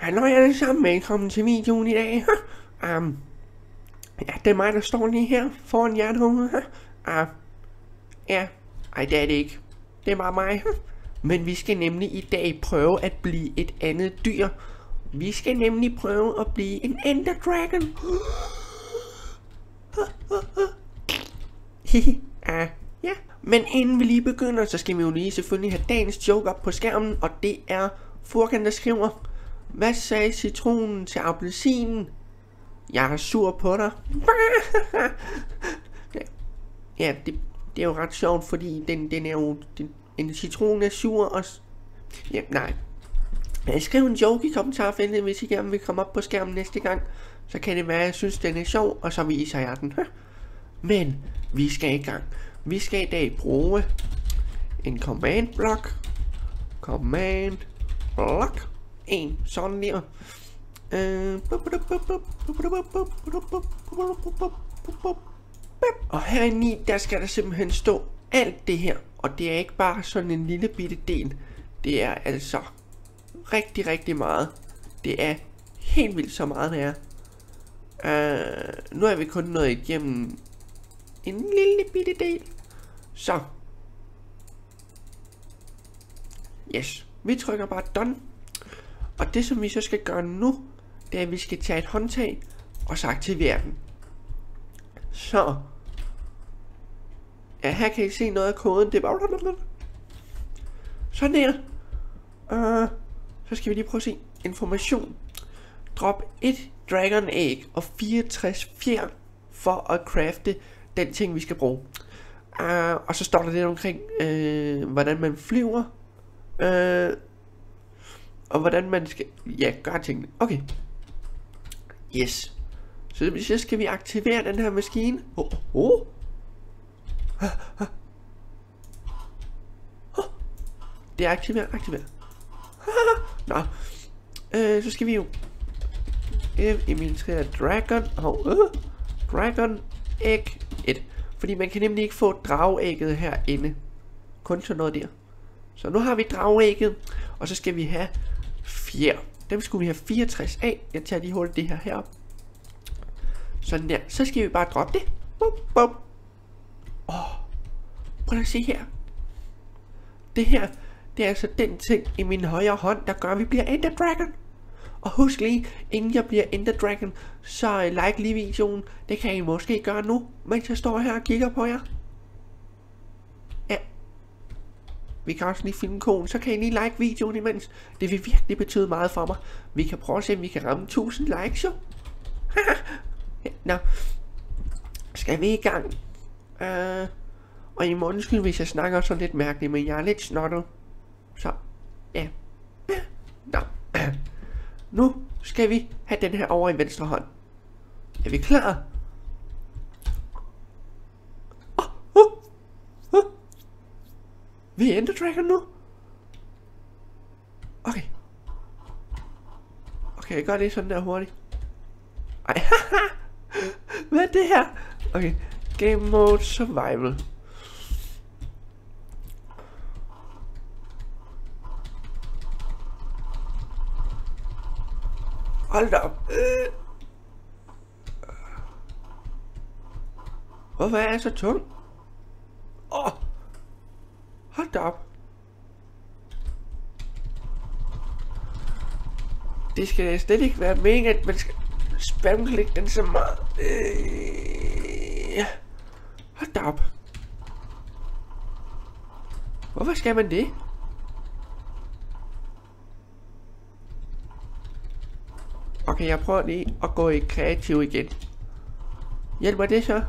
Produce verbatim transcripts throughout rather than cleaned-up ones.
Hallo alle sammen, velkommen til videoen i dag. um, ja, det er mig, der står lige her foran jer derude. Uh, ja, ej det er det ikke. Det er bare mig. Men vi skal nemlig i dag prøve at blive et andet dyr. Vi skal nemlig prøve at blive en Ender Dragon. uh, ja, men inden vi lige begynder, så skal vi jo lige selvfølgelig have dagens joke op på skærmen. Og det er Furkan, der skriver: hvad sagde citronen til appelsinen? Jeg er sur på dig. Ja, det, det er jo ret sjovt, fordi den, den er jo, den, en citron er sur og... Ja, nej. Skriv en joke i kommentarfeltet, hvis I gerne vil komme op på skærmen næste gang. Så kan det være, at jeg synes, den er sjov, og så viser jeg den. Men vi skal i gang. Vi skal i dag bruge en command block. Command block. En sådan der. Og herinde i, der skal der simpelthen stå alt det her. Og det er ikke bare sådan en lille bitte del. Det er altså rigtig, rigtig meget. Det er helt vildt så meget, det er. Uh, nu er vi kun nået igennem en lille bitte del. Så. Yes. Vi trykker bare done. Og det som vi så skal gøre nu, det er at vi skal tage et håndtag og så aktivere den. Så. Ja, her kan I se noget af koden. Det er bare... sådan der. Uh, så skal vi lige prøve at se. Information. Drop et dragon egg og fireogtres fjer for at crafte den ting vi skal bruge. Uh, og så står der lidt omkring uh, hvordan man flyver. Uh, Og hvordan man skal... ja, gøre tingene. Okay. Yes. Så, så skal vi aktivere den her maskine. Oh, oh. Oh. Det er aktiveret, aktiveret. Nå. Øh, så skal vi jo... Inventere dragon. Og uh, dragon egg et. Fordi man kan nemlig ikke få drageægget herinde. Kun sådan noget der. Så nu har vi drageægget. Og så skal vi have fjer. Dem skulle vi have fireogtres af. Jeg tager lige hurtigt det her herop. Sådan der. Så skal vi bare droppe det. Bup, bup. Åh. Prøv at se her. Det her, det er altså den ting i min højre hånd, der gør, at vi bliver Ender Dragon. Og husk lige, inden jeg bliver Ender Dragon, så like lige videoen. Det kan I måske gøre nu, mens jeg står her og kigger på jer. Ja. Vi kan også lige finde koden, så kan I lige like videoen imens. Det vil virkelig betyde meget for mig. Vi kan prøve at se, om vi kan ramme tusind likes, jo. Ja, nå. Skal vi i gang? Uh, og I må undskylde, hvis jeg snakker sådan lidt mærkeligt, men jeg er lidt snottet. Så, ja. Nå. Nu skal vi have den her over i venstre hånd. Er vi klar? Vi er Ender Dragon nu. Okay. Okay, jeg gør det sådan der hurtigt. Ej, haha. Hvad er det her? Okay. Game mode survival. Hold da op. Øh. Hvorfor er jeg så tung? Åh. Oh. Hold da op. Det skal slet ikke være meningen, at man skal spamklikke den så meget. Øh. Hold da op. Hvorfor skal man det? Okay, jeg prøver lige at gå i kreativ igen. Hjælper det så?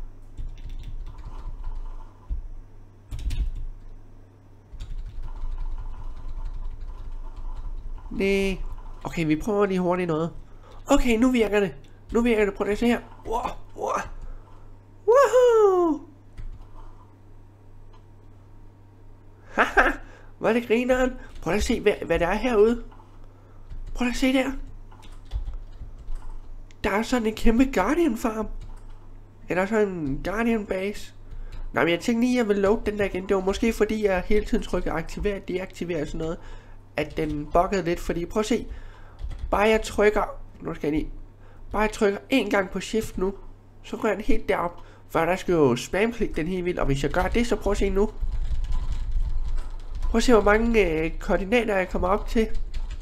Nej. Okay, vi prøver lige hurtigt noget. Okay, nu virker det. Nu virker det. Prøv at se her. Wow, wow. Woohoo! Haha, hvor er det grineren. Prøv at se, hvad, hvad der er herude. Prøv at se der. Der er sådan en kæmpe Guardian farm. Eller sådan en Guardian base. Nej, men jeg tænkte lige, at jeg ville load den der igen. Det var måske fordi, jeg hele tiden trykker aktivere, deaktivere og sådan noget. At den buggede lidt, fordi prøv at se. Bare jeg trykker... Nu skal jeg lige... Bare jeg trykker en gang på shift nu, så går den helt derop. For der skal jo spamklikke den helt vildt. Og hvis jeg gør det, så prøv at se nu. Prøv at se, hvor mange øh, koordinater jeg kommer op til.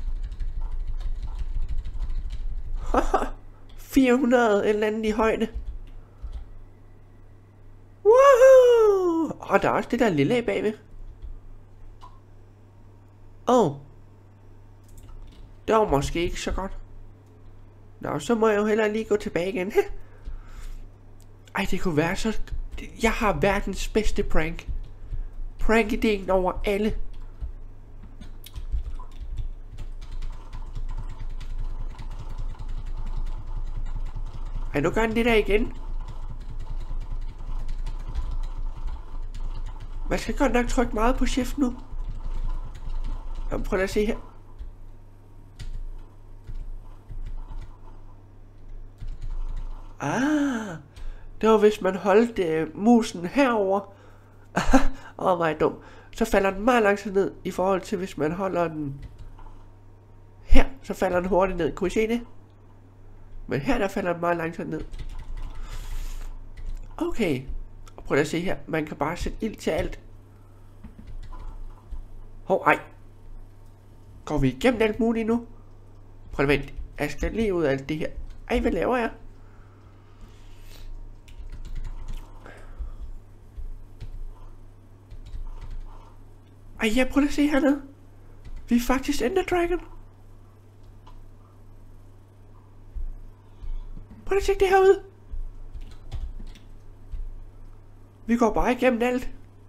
fire hundrede eller andet i højde. Woohoo! Og der er også det der lille af bagved. Åh. Oh. Det var måske ikke så godt. Nå, så må jeg jo hellere lige gå tilbage igen. Ej, det kunne være så... Jeg har verdens bedste prank. Prank-ideen over alle. Ej, nu gør den det der igen. Man skal godt nok trykke meget på shift nu. Jamen, prøv at se her. Ah, det var hvis man holdt øh, musen herover. Åh, oh, meget dum. Så falder den meget langsomt ned i forhold til hvis man holder den her, så falder den hurtigt ned. Kunne I se det? Men her der falder den meget langsomt ned. Okay. Og prøv at se her. Man kan bare sætte ild til alt. Hov, ej. Går vi igennem alt muligt nu? Prøv at vente. Jeg skal lige ud af alt det her. Ej, hvad laver jeg? Ej, jeg prøver at se hernede. Vi er faktisk Ender Dragon. Prøv at se det herude. Vi går bare igennem alt.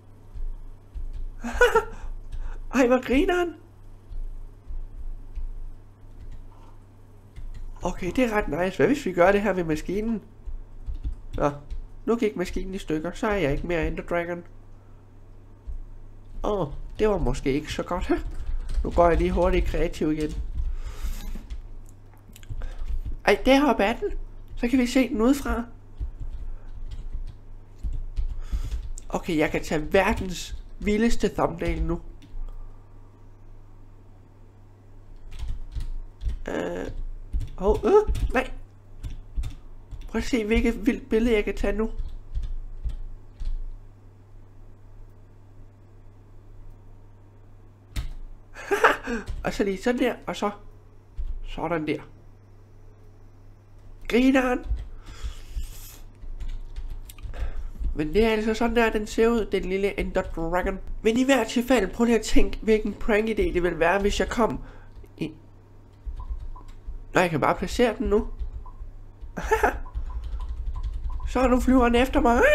Ej, hvor grineren. Okay, det er ret nice. Hvad hvis vi gør det her ved maskinen? Nå, nu gik maskinen i stykker. Så er jeg ikke mere Ender Dragon. Åh, oh, det var måske ikke så godt. Nu går jeg lige hurtigt kreativ igen. Ej, deroppe er den. Så kan vi se den udefra. Okay, jeg kan tage verdens vildeste thumbnail nu. Øh... Åh, oh, øh, nej. Prøv at se, hvilket vildt billede jeg kan tage nu. Og så lige sådan der, og så sådan der. Grineren. Men det er altså sådan der, den ser ud, den lille Ender Dragon. Men i hvert tilfælde, prøv lige at tænke, hvilken prank-idé det ville være, hvis jeg kom i... Nå, jeg kan bare placere den nu. Så er nu flyver den efter mig.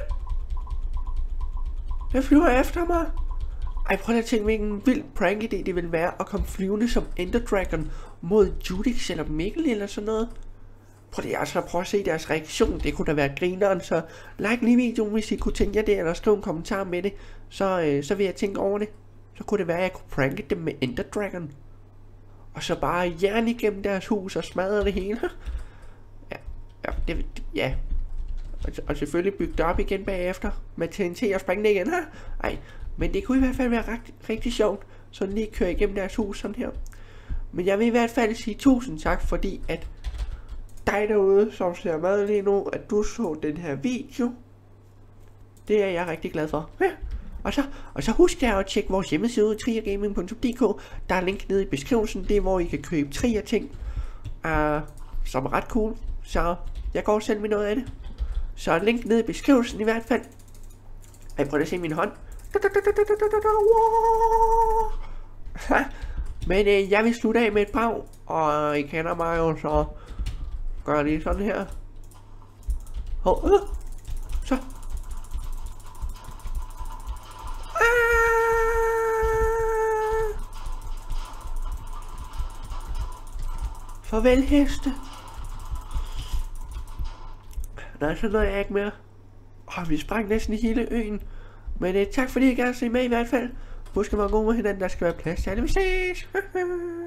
Den flyver efter mig. Ej, prøv at tænke, hvilken vild prank-idé det ville være at komme flyvende som Ender Dragon mod Judix eller Mikkel eller sådan noget. Prøv lige altså prøv at se deres reaktion. Det kunne da være grineren, så like lige videoen, hvis I kunne tænke jer det, eller skriv en kommentar med det. Så, øh, så vil jeg tænke over det. Så kunne det være, at jeg kunne pranke dem med Ender Dragon. Og så bare jern igennem deres hus og smadre det hele. Ja, ja, det, ja. Og, og selvfølgelig bygge det op igen bagefter med T N T og springe det igen. Ha? Ej, men det kunne i hvert fald være rigtig, rigtig sjovt. Så lige køre igennem deres hus sådan her. Men jeg vil i hvert fald sige tusind tak, fordi at dig derude, som ser med lige nu, at du så den her video. Det er jeg rigtig glad for. Ja. Og så, og så husk jer at tjekke vores hjemmeside ud, triagaming punktum d k. Der er link nede i beskrivelsen, det er hvor I kan købe Trier ting, uh, som er ret cool. Så jeg går selv med noget af det. Så link nede i beskrivelsen i hvert fald. Jeg prøver at se min hånd. Men øh, jeg vil slutte af med et brag, og I kender mig jo, så gør lige sådan her. Hov, øh, så. Farvel heste. Nej, så nåede jeg ikke mere. Åh, vi sprang næsten i hele øen. Men øh, tak fordi I gerne se med i hvert fald. Husk at være god med hinanden, der skal være plads til alle. Vi ses.